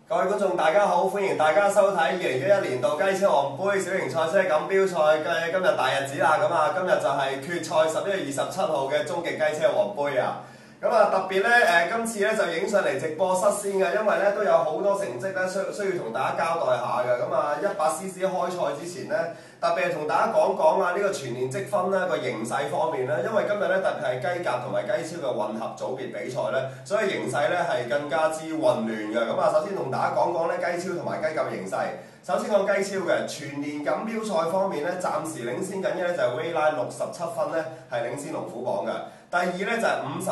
各位觀眾大家好，歡迎大家收睇2011年度雞超王杯小型賽車錦標賽嘅今日大日子啦！今日就係決賽11月27號嘅終極雞車王杯啊！特別咧今次咧就影上嚟直播室先嘅，因為咧都有好多成績咧需要同大家交代下嘅。100cc 開賽之前咧，特別係同大家講講呢個全年積分咧個形勢方面咧，因為今日咧特別係雞甲同埋雞超嘅混合組別比賽咧，所以形勢咧係更加之混亂嘅。首先同大家講講咧雞超同埋雞甲嘅形勢。首先講雞超嘅全年錦標賽方面咧，暫時領先緊嘅咧就係威拉67分咧，係領先龍虎榜嘅。第二咧就係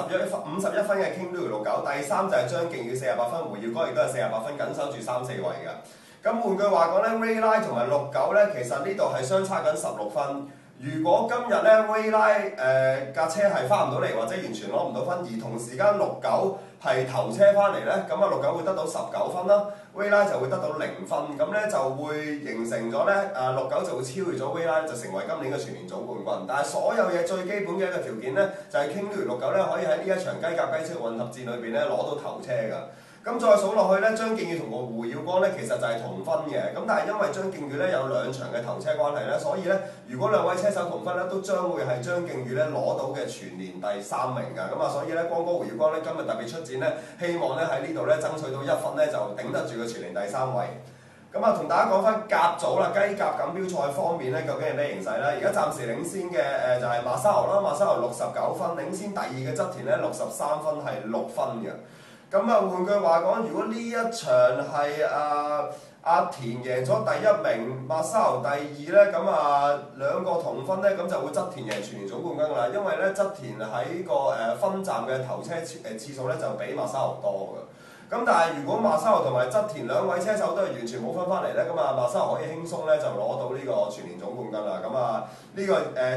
51分嘅 King Louis 69，第三就係張敬宇48分，胡耀哥亦都係48分，緊守住3、4位嘅。咁換句話講咧，威拉同埋69咧，其實呢度係相差緊16分。如果今日咧威拉架車係翻唔到嚟，或者完全攞唔到分，而同時間69係頭車翻嚟咧，咁69會得到19分啦，威拉就會得到0分，咁咧就會形成咗咧69就會超越咗威拉，就成為今年嘅全年總冠軍。但係所有嘢最基本嘅一個條件咧，就係 King Louis 69咧可以喺呢一場雞甲雞超混合戰裏邊咧攞到頭車㗎。咁再數落去咧，張敬宇同胡耀光咧其實就係同分嘅，咁但係因為張敬宇咧有2場嘅頭車關係咧，所以咧如果2位車手同分咧，都將會係張敬宇咧攞到嘅全年第3名㗎。所以咧光哥胡耀光咧今日特別出戰咧，希望咧喺呢度咧爭取到1分咧就頂得住個全年第3位。同大家講翻甲組啦，雞甲錦標賽方面咧，究竟係咩形勢咧？而家暫時領先嘅就係馬沙牛啦，馬沙牛69分，領先第2嘅側田咧63分，係6分嘅。換句話講，如果呢一場係阿田贏咗第1名，馬沙牛第2咧，兩個同分咧，咁就會側田贏全年總冠軍㗎啦。因為咧側田喺個分站嘅頭車次數咧就比馬沙牛多㗎。但係如果馬沙牛同埋側田2位車手都係完全冇分翻嚟咧，馬沙牛可以輕鬆咧就攞到呢個全年總冠軍啦。呢個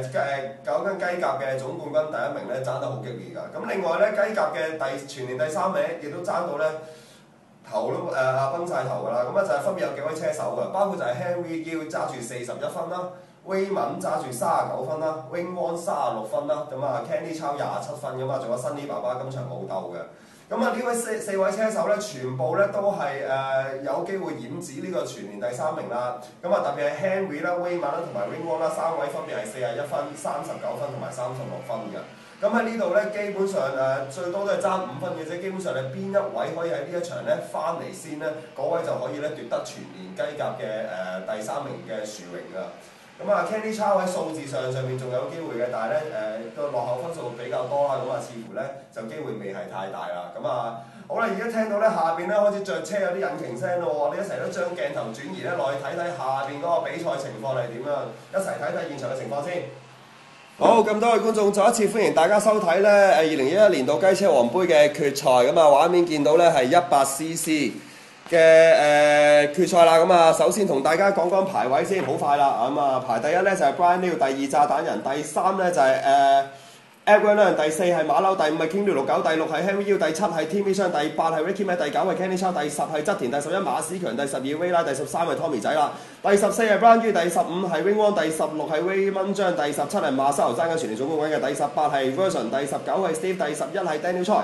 9間雞甲嘅總冠軍第1名咧爭得好激烈㗎。另外咧雞甲嘅全年第3名亦都爭到咧頭都崩晒頭㗎啦。就係分別有幾位車手㗎，包括就係 Henry Gill 揸住41分啦，威敏揸住39分啦，Wing Won 36分啦，Kenny Chow 27分㗎嘛，仲有新呢爸爸今場冇鬥嘅。呢位四位車手咧，全部咧都係有機會染指呢個全年第3名啦。特別係 Henry 啦、威敏啦同埋 Wing Won 啦，3位分別係41分、39分同埋36分嘅。喺呢度咧，基本上最多都係爭5分嘅啫。基本上係邊一位可以喺呢一場咧翻嚟先咧，嗰位就可以咧奪得全年雞甲嘅第3名嘅殊榮㗎。Kenny Chow 喺數字上面仲有機會嘅，但係咧個落後分數比較多啦，似乎咧就機會未係太大啦。好啦，而家聽到咧下邊咧開始着車有啲引擎聲咯，我哋一齊都將鏡頭轉移咧落去睇睇下邊嗰個比賽情況係點樣，一齊睇睇現場嘅情況先。好，咁多位觀眾再一次歡迎大家收睇咧2011年度雞車王杯嘅決賽。畫面見到咧係100cc嘅決賽啦。首先同大家講講排位先，好快啦。排第1咧就係 Brian Liu，第2炸彈人，第3咧就係Edwin Leung，第4係馬騮，第5係 King Louis 69，第6係 Henry Gill，第7係 Timmy Chan，第8係 Ricky May，第9係 Kenny Chow，第10係側田，第11馬史強，第12威拉，第13係 Tommy 仔啦，第14係 Brian Gill，第15係 Wing Won，第16係 Raymond Zhang，第17係馬沙牛爭緊全年總冠軍嘅，第18係 Version， 第19係 Steve， 第11係 Daniel Choi，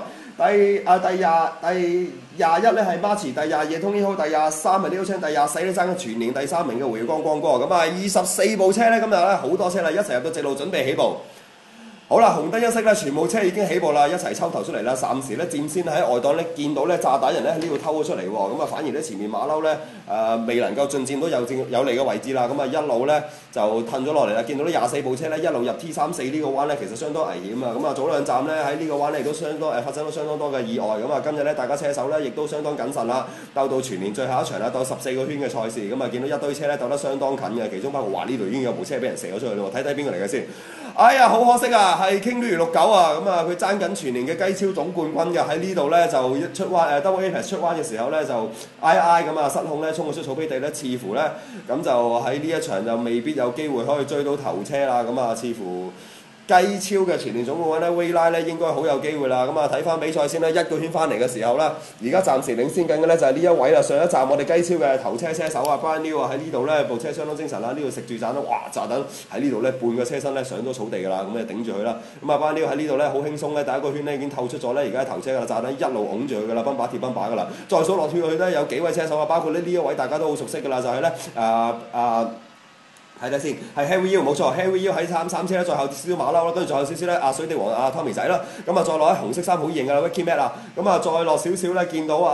第21咧係 Marchi， 第22係 Tony Hou， 第23係 Leo Chan， 第24咧爭緊全年第3名嘅胡耀光哥。24部車咧今日咧好多車啦，一齊入到直路準備起步。好啦，紅燈一熄咧，全部車已經起步啦，一齊抽頭出嚟啦。暫時咧佔先喺外檔咧，見到咧炸彈人咧喺呢度偷咗出嚟喎。反而咧前面馬騮咧未能夠進佔到有利嘅位置啦。一路咧就褪咗落嚟啦。見到呢24部車咧一路入 T34呢個彎咧，其實相當危險啊。早2站咧喺呢個彎咧亦都發生咗相當多嘅意外。今日咧大家車手咧亦都相當謹慎啦，鬥到全年最後一場啦，鬥14個圈嘅賽事。見到一堆車咧鬥得相當近嘅，其中包括呢度已經有部車俾人射咗出去咯。睇睇邊個嚟嘅先。哎呀，好可惜啊！係 King Louis 69啊，佢爭緊全年嘅雞超總冠軍嘅，喺呢度咧就一出彎Double Apex 出彎嘅時候咧就失控咧衝咗出草皮地咧，似乎咧咁就喺呢一場就未必有機會可以追到頭車啦。似乎超嘅全年總冠軍咧 v 拉咧應該好有機會啦。咁啊睇翻比賽先啦，一個圈翻嚟嘅時候啦，而家暫時領先緊嘅咧就係呢一位啦。上一站我哋雞超嘅頭車車手啊 Brian New 啊喺呢度咧部車相當精神啦，呢度食住炸彈，哇炸彈喺呢度咧半個車身咧上咗草地㗎啦，咁就頂住佢啦。咁啊 Brian New 喺呢度咧好輕鬆咧，第一個圈咧已經透出咗咧，而家頭車㗎啦，炸彈一路拱住佢㗎啦，奔把貼奔把㗎啦。再數落去咧有幾位車手啊，包括呢一位大家都好熟悉㗎啦，就係咧睇睇先，係 Harry U 冇錯 ，Harry U 喺三車咧，再後少少馬騮啦，跟住再後少少咧，水地王Tommy 仔啦，咁啊再落喺紅色衫好型㗎啦 Ricky Matt 啊，咁啊再落少少咧，見到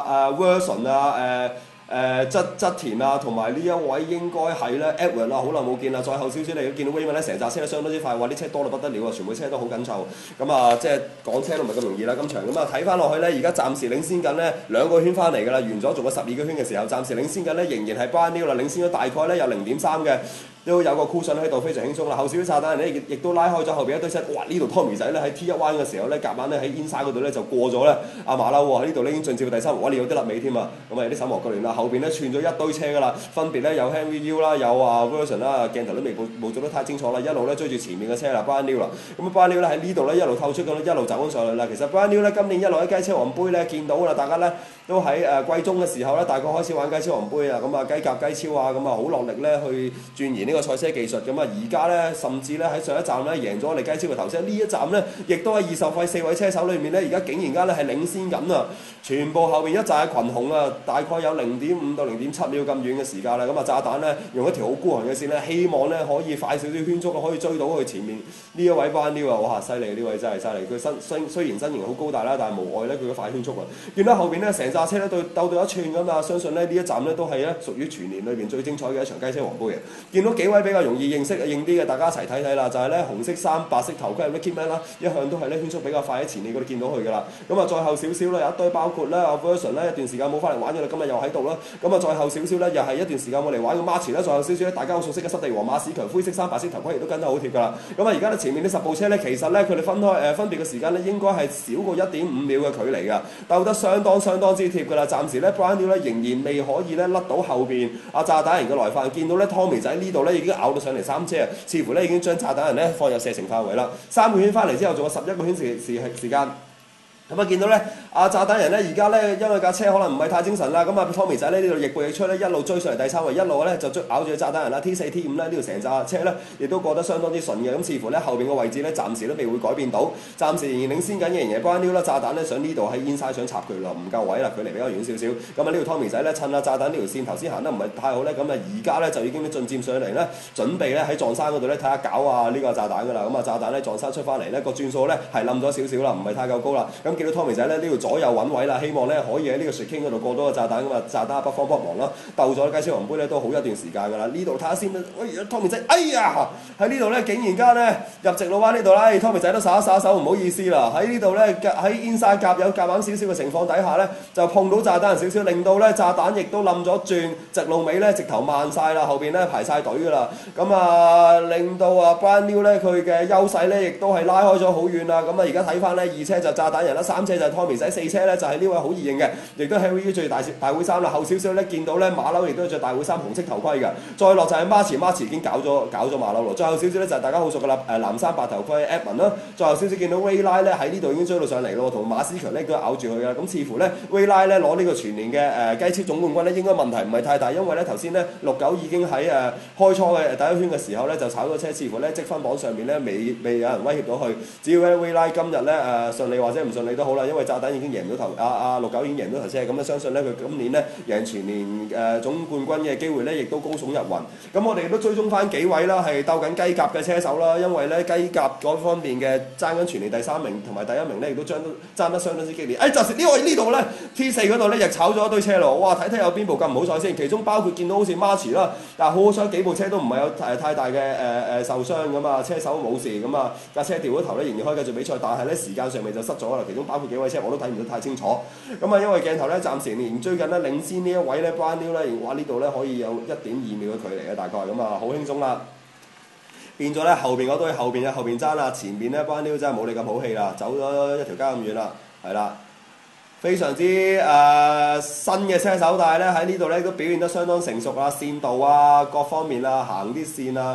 Wilson 側田啊，同埋呢一位應該係咧 Edward 啦，好耐冇見啦，再後少少你見到 Raymond 咧，成紮車都相當之快，哇！啲車多到不得了啊，全部車都好緊湊，咁啊即係講車都唔係咁容易啦，今場咁啊睇翻落去咧，而家暫時領先緊咧2個圈翻嚟㗎啦，完咗仲有12個圈嘅時候，暫時領先緊咧仍然係 Brian New 啦，領先咗大概咧有0.3嘅。都有個 cushion 喺度，非常輕鬆啦。後少少炸彈人咧，亦都拉開咗後邊一堆車。哇！呢度 Tommy 仔咧喺 T1 彎嘅時候咧，夾硬咧喺 inside 嗰度咧就過咗咧阿馬騮喎。喺呢度咧已經進至到第3，哇！你有啲甩尾添啊！咁啊有啲手忙腳亂啦。後邊咧串咗一堆車㗎啦，分別咧有 Henry U 啦，有Wilson 啦，鏡頭都未捕捉得太清楚啦。一路咧追住前面嘅車啦 ，Brian New 啦。咁 Brian New 咧喺呢度咧一路透出咁，一路走緊上去啦。其實 Brian New 咧今年一路喺雞車王杯咧見到啦，大家咧都喺季中嘅時候咧，大概開始玩雞車王杯啊，咁啊雞甲雞超啊，咁啊好落力咧去鑽研呢個賽車技術。咁啊，而家咧，甚至咧喺上一站咧贏咗我哋雞超嘅頭車，呢一站咧，亦都喺20費4位車手裏面咧，而家竟然間咧係領先緊啊！全部後面一紮群雄啊，大概有0.5到0.7秒咁遠嘅時間啦。咁啊，炸彈咧用一條好孤寒嘅線咧，希望咧可以快少少圈速，可以追到佢前面呢一位Brian New啊！哇，犀利！呢位真係犀利。佢雖然身形好高大啦，但係無礙咧佢嘅快圈速啊！見到後邊咧成紮車咧鬥到一寸咁啊！相信咧呢一站咧都係咧屬於全年裏邊最精彩嘅一場雞車王杯嘅。見到幾位比較容易認啲嘅，大家一齊睇睇啦，就係咧紅色衫白色頭盔 Ricky Man 啦，一向都係咧圈速比較快喺前面嗰度見到佢噶啦。咁啊，再後少少啦，有一堆包括咧阿 Version 咧一段時間冇翻嚟玩嘅啦，今日又喺度啦。咁啊，再後少少咧，又係一段時間冇嚟玩嘅 March 咧，再後少少咧，大家好熟悉嘅濕地王馬史強灰色衫白色頭盔亦都跟得好貼噶啦。咁啊，而家咧前面呢10部車咧，其實咧佢哋分別嘅時間咧，應該係少過1.5秒嘅距離㗎，鬥得相當之貼㗎啦。暫時咧 Brian New 咧仍然未可以咧甩到後邊阿炸彈人嘅來犯，見到咧 Tommy 仔呢度咧已經咬到上嚟3車。似乎咧已經將炸彈人咧放入射程範圍啦。3個圈翻嚟之後，仲有11個圈時間。咁啊，見到咧炸彈人咧，而家咧因為架車可能唔係太精神啦，咁啊 Tommy 仔咧呢度逆步逆出咧，一路追上嚟第3位，一路咧就咬住炸彈人啦。T4、T5 咧呢度成架車咧，亦都過得相當之順嘅。咁似乎咧後邊嘅位置咧，暫時都未會改變到，暫時仍然領先緊嘅仍然係 Brian New 啦。炸彈咧上呢度喺 inside 想插佢啦，唔夠位啦，距離比較遠少少。咁啊呢度 Tommy 仔咧趁炸彈呢條線頭先行得唔係太好咧，咁啊而家咧就已經進佔上嚟咧，準備咧喺撞山嗰度咧睇下搞呢個炸彈㗎啦。咁啊炸彈咧撞山出翻嚟咧個轉數咧係冧咗少少啦，唔係太夠高啦。咁見到 Tommy 仔咧呢度左右揾位啦，希望咧可以喺呢個 Chicane 嗰度過多個炸彈咁啊！炸彈北方幫忙啦，鬥咗雞超王杯咧都好一段時間㗎啦。呢度睇下先，喂 Tommy 仔，哎呀喺呢度咧竟然間咧入直路彎呢度啦，Tommy 仔都耍手，唔好意思啦。喺呢度咧喺 inside 夾硬少少嘅情況底下咧，就碰到炸彈少少，令到咧炸彈亦都冧咗轉直路尾咧，直頭慢晒啦，後邊咧排晒隊㗎啦。咁啊令到Brian New 咧佢嘅優勢咧亦都係拉開咗好遠啦。咁啊而家睇翻咧2車就炸彈人啦，3車就 Tommy 仔，4車咧就係呢位好易認嘅，亦都係 Harry 最大會衫啦。後少少咧見到咧馬騮亦都着大會衫紅色頭盔嘅，再落就係 March 已經搞咗馬騮咯。再後少少咧就係大家好熟嘅啦，藍衫白頭盔 Edmund 啦。再後少少見到 Ray Lie 咧喺呢度已經追到上嚟咯，同馬斯強咧都咬住佢啦。咁似乎咧 Ray Lie 咧攞呢個全年嘅雞超總冠軍咧應該問題唔係太大，因為咧頭先咧69已經喺開初嘅第一圈嘅時候咧就炒咗車，似乎咧積分榜上面咧未有人威脅到佢。只要咧 Ray Lie 今日咧順利或者唔順利都好啦，因為炸彈已經贏唔到頭69已經贏到頭車，咁相信咧佢今年咧贏全年總冠軍嘅機會咧亦都高聳入雲。咁我哋都追蹤翻幾位啦，係鬥緊雞甲嘅車手啦，因為咧雞甲嗰方面嘅爭緊全年第3名同埋第1名咧，亦都爭得相當之激烈。就是呢度咧 T4 嗰度咧亦炒咗一堆車咯，哇！睇睇有邊部咁唔好彩先，其中包括見到好似 March 啦，但係好彩幾部車都唔係有太大嘅受傷咁啊，車手冇事咁啊，架車掉咗頭咧仍然可以繼續比賽，但係咧時間上面就失咗啦，其中包括幾位車我都睇唔到太清楚。咁啊，因為鏡頭咧暫時仍然追緊咧領先呢一位咧 Brian New 咧，哇呢度咧可以有1.2秒嘅距離嘅大概，咁啊好輕鬆啦。變咗咧後邊嗰堆後邊爭啦，前面咧 Brian New 真係冇你咁好氣啦，走咗一條街咁遠啦，係啦，非常之新嘅車手，但係咧喺呢度咧都表現得相當成熟啊，線道啊各方面啊行啲線啊。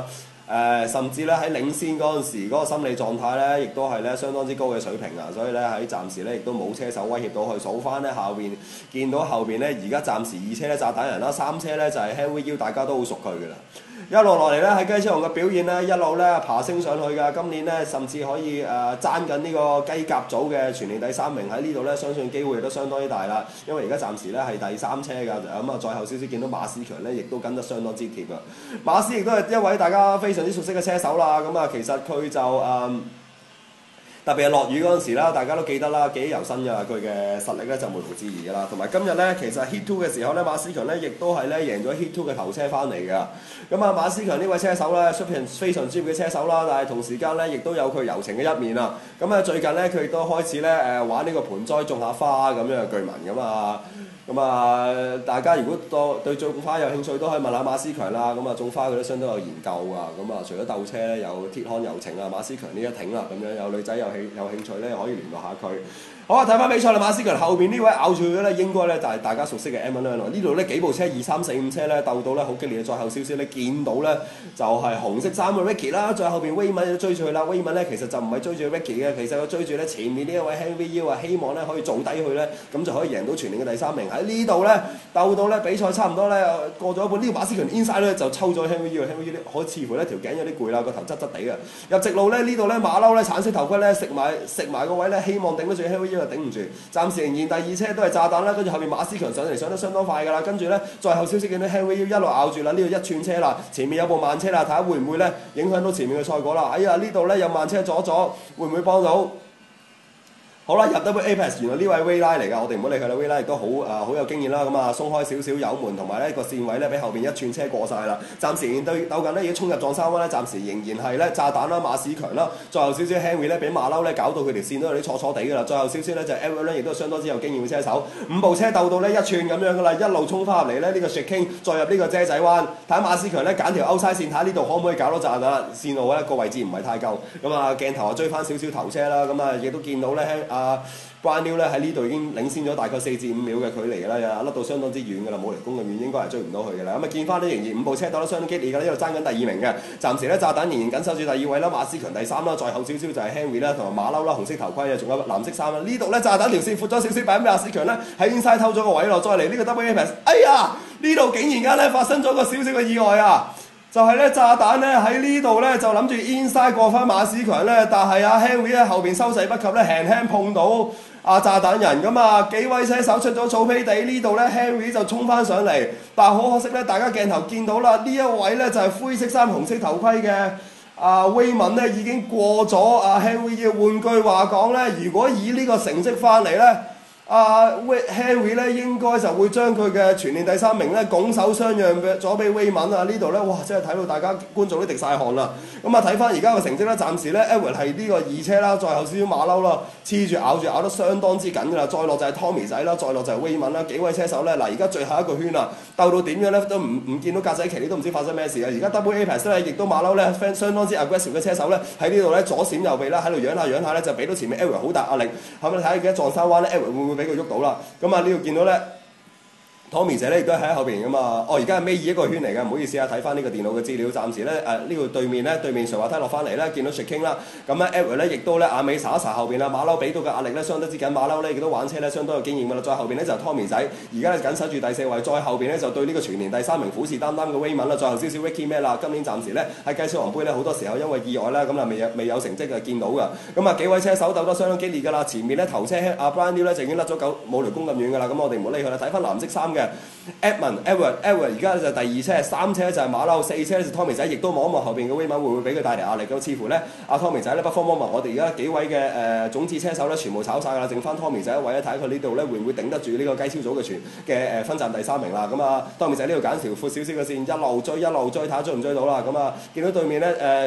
甚至咧喺領先嗰陣時嗰個心理狀態咧，亦都係咧相當之高嘅水平啊！所以咧喺暫時咧亦都冇車手威脅到去數翻咧後邊，見到後邊咧而家暫時2車咧炸彈人啦，3車咧就係 Henry U， 大家都好熟佢嘅啦。一路落嚟咧喺雞車王嘅表現咧，一路咧爬升上去㗎。今年咧甚至可以爭緊呢個雞甲組嘅全年第3名，喺呢度咧相信機會亦都相當之大啦。因為而家暫時咧係第3車㗎，咁啊再後少少見到馬斯強咧，亦都跟得相當之貼啊。馬斯亦都係一位大家非常之熟悉嘅車手啦。咁啊其實佢就特別係落雨嗰陣時啦，大家都記得啦，記憶猶新㗎。佢嘅實力咧就無庸置疑㗎啦。同埋今日咧，其實 Heat 2嘅時候咧，馬斯強咧亦都係咧贏咗 Heat 2嘅頭車翻嚟㗎。咁啊，馬斯強呢位車手咧，非常專業嘅車手啦，但係同時間咧亦都有佢柔情嘅一面啊。咁啊，最近咧佢亦都開始咧玩呢個盆栽種下花咁樣嘅據聞咁啊。咁啊，大家如果對種花有興趣，都可以問下馬斯強啦。咁啊，種花佢都相當有研究啊。咁啊，除咗鬥車咧，有鐵漢柔情啊，馬斯強呢一挺啦，咁樣有女仔有興趣咧，可以聯絡下佢。好啊，睇翻比賽啦，馬斯強後邊呢位咬住佢咧，應該咧就係大家熟悉嘅 M1 呢度咧幾部車2、3、4、5車咧鬥到咧好激烈，再後少少咧見到咧就係紅色衫嘅 Ricky 啦，再後邊威敏追住佢啦，威敏咧其實就唔係追住 Ricky 嘅，其實佢追住咧前面呢一位 Henry U 啊，希望咧可以做低佢咧，咁就可以贏到全年嘅第3名。喺呢度咧鬥到咧比賽差唔多咧過咗一半，呢個馬斯強 inside 咧就抽咗 Henry U，Henry U 好似乎咧條頸有啲攰啦，個頭側側地嘅。入直路咧呢度咧馬騮咧橙色頭盔咧食埋個位咧，希望頂得住 Henry U 就頂唔住。暫時仍然第2車都係炸彈啦，跟住後面馬斯強上得相當快㗎啦，跟住咧再後少少見到 Henry U 一路咬住啦，呢度一串車啦，前面有部慢車啦，睇下會唔會咧影響到前面嘅賽果啦。哎呀，呢度咧有慢車阻咗，會唔會幫到？好啦，入 Double Apex， 原來呢位威拉嚟㗎，我哋唔好理佢啦。威拉亦都好有經驗啦，咁啊鬆開少少油門同埋咧個線位咧，俾後邊一串車過晒啦。暫時仍然鬥緊咧，已經衝入撞3彎咧，暫時仍然係咧炸彈啦，馬斯強啦。再後少少 Henry 咧，俾馬騮咧搞到佢條線都有啲錯錯地㗎啦。再後少少咧就 Edward 咧，亦都相當之有經驗嘅車手。5部車鬥到咧一串咁樣㗎啦，一路衝翻入嚟咧呢個 Shaking， 再入呢個遮仔彎，睇下馬斯強咧揀條歐西線，睇下呢度可唔可以搞到炸彈線路咧個位置唔係太夠。咁啊鏡頭啊追翻少少頭車啦，咁啊亦都見到咧Brand New 咧喺呢度已經領先咗大概4至5秒嘅距離㗎啦，又甩到相當之遠㗎啦，冇離宮咁遠，應該係追唔到佢㗎啦。咁啊見翻咧仍然5部車鬥得相當激烈㗎，呢度爭緊第2名嘅。暫時咧炸彈仍然緊守住第2位啦，馬斯強第3啦，再後少少就係 Henry 啦，同埋馬騮啦，紅色頭盔啊，仲有藍色衫啦。呢度咧炸彈條線闊咗少少，俾馬斯強咧喺 inside 偷咗個位咯，再嚟呢個 Double Apex， 哎呀！呢度竟然間咧發生咗個少少嘅意外啊！就係咧炸彈咧喺呢度咧就諗住 inside 過翻馬斯強咧，但係Henry 喺後邊收勢不及咧，輕輕碰到炸彈人咁啊！幾位車手出咗草皮地，呢度咧 Henry 就衝翻上嚟，但係好可惜咧，大家鏡頭見到啦，呢一位咧就係灰色衫紅色頭盔嘅威敏咧已經過咗Henry。換句話講咧，如果以呢個成績翻嚟咧，Henry 咧應該就會將佢嘅全年第3名咧拱手相讓咗俾威敏啊！呢度咧哇，真係睇到大家觀眾都滴晒汗啦。咁啊睇翻而家嘅成績咧，暫時咧 Edward 係呢個2車啦，再後少少馬騮啦，黐住咬得相當之緊㗎啦。再落就係 Tommy 仔啦，再落就係威敏啦。幾位車手咧嗱，而家最後一個圈啦，鬥到點樣咧都唔見到格仔旗，你都唔知發生咩事啊！而家 Double Apex 咧亦都馬騮咧相當之 aggressive 嘅車手咧喺呢度咧左閃右避啦，喺度揚下咧就俾到前面 Edward 好大壓力。後尾睇下而家撞3彎咧 Edward 會唔會俾佢喐到啦？咁啊呢度見到咧 Tommy 仔咧亦都喺後邊噶嘛。而家係尾2一個圈嚟嘅，唔好意思啊，睇翻呢個電腦嘅資料。暫時咧呢度對面上滑梯落翻嚟咧，見到 Shaking 啦。咁咧 Edward 咧亦都咧眼尾睄一睄後邊啦，馬騮俾到嘅壓力咧相當之緊，馬騮咧亦都玩車咧相當有經驗㗎啦。再後邊咧就係 Tommy 仔，而家咧緊守住第4位。再後邊咧就對呢個全年第3名虎視眈眈嘅威敏啦。再後少少 Ricky 咩啦，今年暫時咧喺雞車王杯咧好多時候因為意外啦，咁啊未有成績嘅見到㗎。咁啊幾位車手鬥得相當激烈㗎啦。前面咧頭車Brand New 咧就已經甩咗冇雷公咁遠㗎啦。咁我哋唔好理佢啦，睇翻藍色衫嘅 Edward 而家就第2車，3車就係馬騮，4車就 Tommy 仔，亦都望一望後邊嘅威敏會唔會俾佢帶嚟壓力咁。似乎咧Tommy 仔咧不慌不忙，我哋而家幾位嘅種子車手咧全部炒晒㗎啦，剩翻 Tommy 仔一位咧，睇下佢呢度咧會唔會頂得住呢個雞超組嘅分站第3名啦。咁Tommy 仔呢度揀條闊少少嘅線，一路追睇下追唔追到啦。咁見到對面咧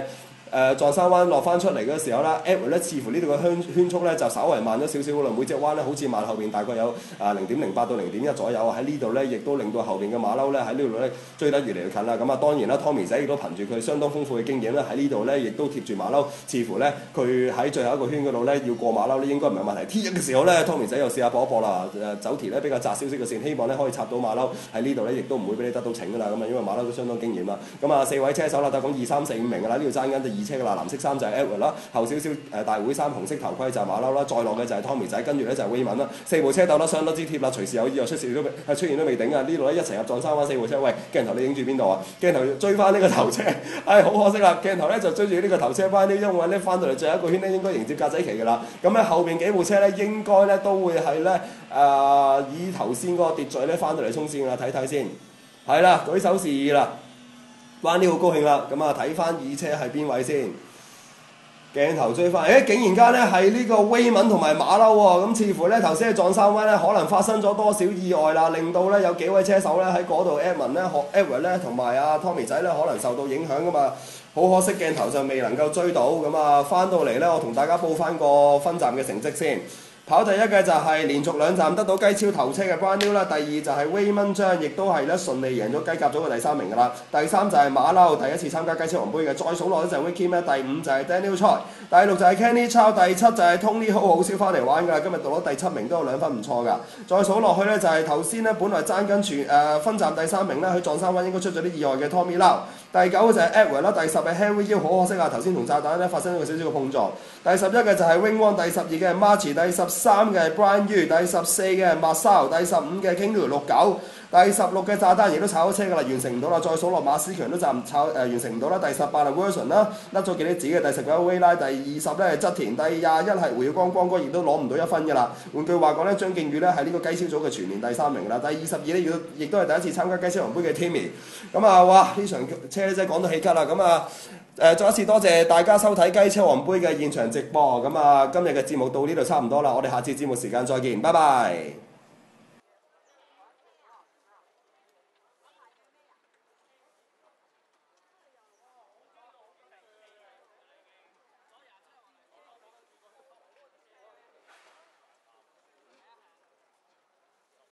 撞山灣落翻出嚟嘅時候啦 ，Edward 咧似乎呢度嘅圈速咧就稍為慢咗少少啦，每隻彎咧好似慢後邊大概有0.08到0.1左右，喺呢度咧亦都令到後邊嘅馬騮咧喺呢度咧追得越嚟越近啦。咁啊當然啦 ，Tommy 仔亦都憑住佢相當豐富嘅經驗咧，喺呢度咧亦都貼住馬騮，似乎咧佢喺最後一個圈嗰度咧要過馬騮咧應該唔係問題。T1嘅時候咧 ，Tommy 仔又試下搏一搏啦，走條咧比較窄少少嘅線，希望咧可以插到馬騮喺呢度咧，亦都唔會俾你得到逞噶啦。咁啊，因為馬騮都相當經驗啦。咁啊4位車手啦，就講2、3、4、5名噶啦，呢度爭緊就2車噶啦，藍色衫就係 Edward 啦，後少少大會衫紅色頭盔就係馬騮啦，再落嘅就係 Tommy 仔，跟住咧就係 Wayman 啦。4部車鬥得相當之貼啦，隨時有意外出現都未頂啊！呢度咧一齊入撞山灣4部車，喂鏡頭你影住邊度啊？鏡頭追翻呢個頭車，好可惜啦！鏡頭咧就追住呢個頭車翻呢，因為咧翻到嚟最後一個圈咧應該迎接格仔旗噶啦。咁咧後邊幾部車咧應該咧都會係咧以頭先嗰個秩序咧翻到嚟衝線啦，睇睇先。係啦，舉手示意啦，彎呢好高興啦。咁啊睇翻二車係邊位先？鏡頭追翻，竟然間咧係呢個 Wayman 同埋馬騮喎，咁似乎咧頭先嘅撞山灣咧可能發生咗多少意外啦，令到咧有幾位車手咧喺嗰度 Edmund 咧、Edward 咧同埋Tommy 仔咧可能受到影響噶嘛，好可惜鏡頭就未能夠追到，咁啊翻到嚟咧我同大家報翻個分站嘅成績先。跑第一嘅就係連續2站得到雞超頭車嘅 Brian New 啦，第二就係 Wayman 張，亦都係咧順利贏咗雞甲組嘅第3名噶啦。第3就係馬騮，第一次參加雞超王杯嘅。再數落咧就係 Ricky 咩？第5就係 Daniel Choi， 第6就係 Kenny Chow， 第7就係 Tony Ho， 好少翻嚟玩噶，今日到咗第7名都有2分唔錯噶。再數落去咧就係頭先咧本來爭緊分站第3名咧，去撞山灣應該出咗啲意外嘅 Tommy Lau。第9就係 Edward 啦，第10係 Henry Yiu， 好可惜啊！頭先同炸彈咧發生咗個少少嘅碰撞。第11嘅就係 Wing Wong， 第12嘅係 Marchie， 第13嘅係 Brian Yu， 第14嘅係 Marcel， 第15嘅 King Lu 69，第16嘅炸彈亦都炒咗車㗎啦，完成唔到啦。再數落馬思強都完成唔到啦。第18係 Wilson 啦，甩咗幾多子嘅。第19係 Wei Lai， 第20咧係側田，第21係胡耀光哥亦都攞唔到1分㗎啦。換句話講咧，張敬宇咧係呢個雞超組嘅全年第3名啦。第22咧亦都係第一次參加雞超王杯嘅 Timmy。咁啊，哇！呢場車真係講到氣咳啦。咁啊再一次多謝大家收睇雞超王杯嘅現場直播。咁啊，今日嘅節目到呢度差唔多啦，我哋下次節目時間再見，拜拜。